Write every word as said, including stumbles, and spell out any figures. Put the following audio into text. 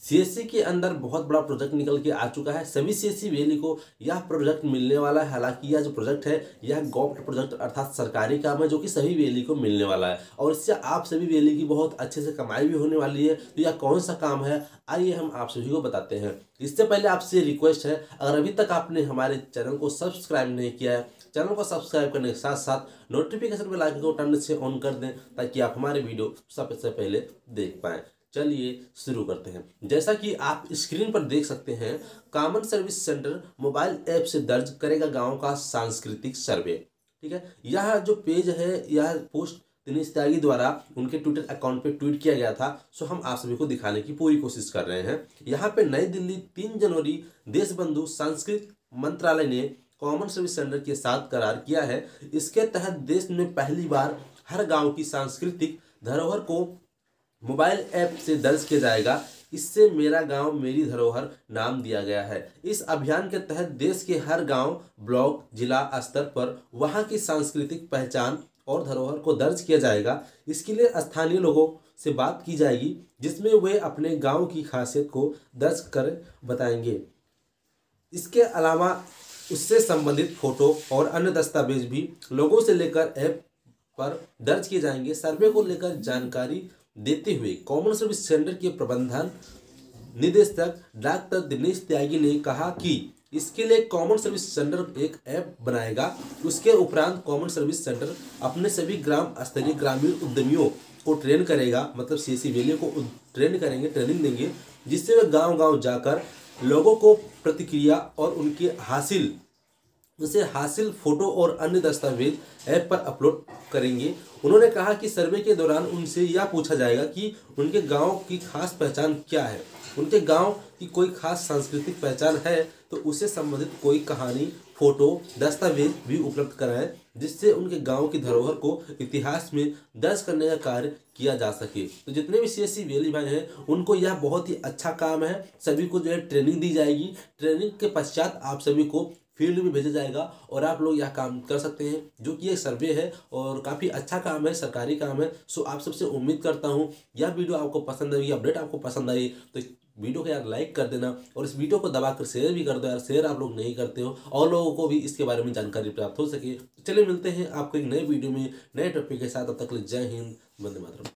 CSC के अंदर बहुत बड़ा प्रोजेक्ट निकल के आ चुका है। सभी सीएससी वैली को यह प्रोजेक्ट मिलने वाला है। हालांकि यह जो प्रोजेक्ट है यह गवर्नमेंट प्रोजेक्ट अर्थात सरकारी काम है जो कि सभी वैली को मिलने वाला है और इससे आप सभी वैली की बहुत अच्छे से कमाई भी होने वाली है। तो यह कौन सा काम है, आइए हम आप सभी को बताते हैं। इससे पहले आपसे रिक्वेस्ट है, अगर अभी तक आपने हमारे चैनल को सब्सक्राइब नहीं किया है, चैनल को सब्सक्राइब करने के साथ साथ नोटिफिकेशन बेल आइकन को टर्न से ऑन कर दें ताकि आप हमारे वीडियो सबसे पहले देख पाएं। चलिए शुरू करते हैं। जैसा कि आप स्क्रीन पर देख सकते हैं, common service centre mobile app से दर्ज करेगा गांव का सांस्कृतिक सर्वे। ठीक है, यह जो पेज है यह पोस्ट दिनेश त्यागी द्वारा उनके ट्विटर अकाउंट पे ट्वीट किया गया था। सो हम आप सभी को दिखाने की पूरी कोशिश कर रहे हैं। यहाँ पे नई दिल्ली तीन जनवरी देशबंधु सांस्कृतिक मंत्रालय ने कॉमन सर्विस सेंटर के साथ करार किया है। इसके तहत देश में पहली बार हर गांव की सांस्कृतिक धरोहर को मोबाइल ऐप से दर्ज किया जाएगा। इससे मेरा गांव मेरी धरोहर नाम दिया गया है। इस अभियान के तहत देश के हर गांव, ब्लॉक, जिला स्तर पर वहां की सांस्कृतिक पहचान और धरोहर को दर्ज किया जाएगा। इसके लिए स्थानीय लोगों से बात की जाएगी जिसमें वे अपने गांव की खासियत को दर्ज कर बताएंगे। इसके अलावा उससे संबंधित फोटो और अन्य दस्तावेज भी लोगों से लेकर ऐप पर दर्ज किए जाएंगे। सर्वे को लेकर जानकारी देते हुए कॉमन सर्विस सेंटर के प्रबंधन निदेशक डॉक्टर दिनेश त्यागी ने कहा कि इसके लिए कॉमन सर्विस सेंटर एक ऐप बनाएगा। उसके उपरांत कॉमन सर्विस सेंटर अपने सभी ग्राम स्तरीय ग्रामीण उद्यमियों को ट्रेन करेगा, मतलब सीएससी वैली को ट्रेन करेंगे, ट्रेनिंग देंगे, जिससे वे गांव गांव जाकर लोगों को प्रतिक्रिया और उनके हासिल उसे हासिल फोटो और अन्य दस्तावेज ऐप पर अपलोड करेंगे। उन्होंने कहा कि सर्वे के दौरान उनसे यह पूछा जाएगा कि उनके गांव की खास पहचान क्या है। उनके गांव की कोई खास सांस्कृतिक पहचान है तो उससे संबंधित कोई कहानी, फोटो, दस्तावेज भी उपलब्ध कराएं, जिससे उनके गांव की धरोहर को इतिहास में दर्ज करने का कार्य किया जा सके। तो जितने भी सीएससी वैली भाई हैं उनको यह बहुत ही अच्छा काम है। सभी को जो है ट्रेनिंग दी जाएगी। ट्रेनिंग के पश्चात आप सभी को फील्ड में भेजा जाएगा और आप लोग यह काम कर सकते हैं, जो कि एक सर्वे है और काफ़ी अच्छा काम है, सरकारी काम है। सो आप सबसे उम्मीद करता हूं यह वीडियो आपको पसंद आई, अपडेट आपको पसंद आई तो वीडियो को यार लाइक कर देना और इस वीडियो को दबाकर शेयर भी कर दो यार। शेयर आप लोग नहीं करते हो और लोगों को भी इसके बारे में जानकारी प्राप्त हो सके। चलिए मिलते हैं आपको एक नए वीडियो में नए टॉपिक के साथ। तब तक के लिए जय हिंद, वंदे मातरम।